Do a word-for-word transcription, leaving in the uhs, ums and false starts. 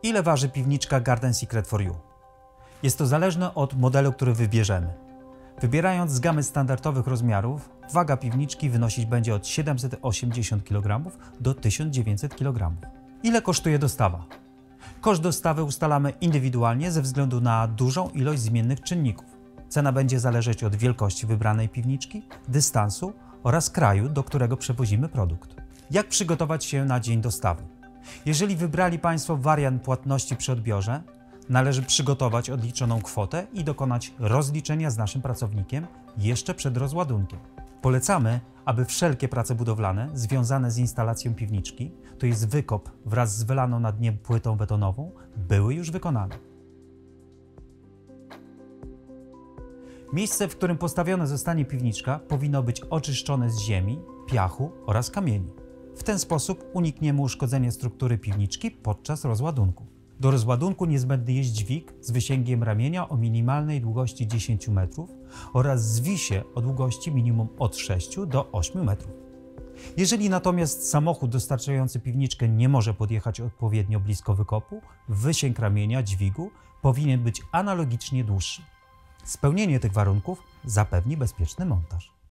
Ile waży piwniczka Garden Secret for You? Jest to zależne od modelu, który wybierzemy. Wybierając z gamy standardowych rozmiarów, waga piwniczki wynosić będzie od siedemset osiemdziesiąt kilogramów do tysiąc dziewięćset kilogramów. Ile kosztuje dostawa? Koszt dostawy ustalamy indywidualnie ze względu na dużą ilość zmiennych czynników. Cena będzie zależeć od wielkości wybranej piwniczki, dystansu oraz kraju, do którego przewozimy produkt. Jak przygotować się na dzień dostawy? Jeżeli wybrali Państwo wariant płatności przy odbiorze, należy przygotować odliczoną kwotę i dokonać rozliczenia z naszym pracownikiem jeszcze przed rozładunkiem. Polecamy, aby wszelkie prace budowlane związane z instalacją piwniczki, to jest wykop wraz z wylaną na dnie płytą betonową, były już wykonane. Miejsce, w którym postawiona zostanie piwniczka, powinno być oczyszczone z ziemi, piachu oraz kamieni. W ten sposób unikniemy uszkodzenia struktury piwniczki podczas rozładunku. Do rozładunku niezbędny jest dźwig z wysięgiem ramienia o minimalnej długości dziesięć metrów oraz zwisie o długości minimum od sześciu do ośmiu metrów. Jeżeli natomiast samochód dostarczający piwniczkę nie może podjechać odpowiednio blisko wykopu, wysięg ramienia dźwigu powinien być analogicznie dłuższy. Spełnienie tych warunków zapewni bezpieczny montaż.